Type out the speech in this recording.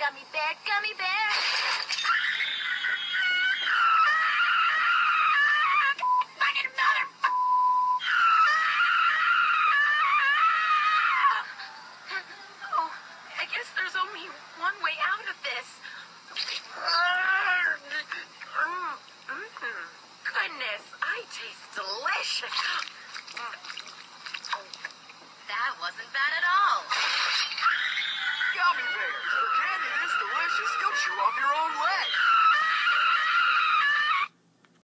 Gummy bear, gummy bear. Fucking mother. Oh, I guess there's only one way out of this. Goodness, I taste delicious. That wasn't bad at all. Gummy bears, for candy this delicious, you'll chew off your own leg.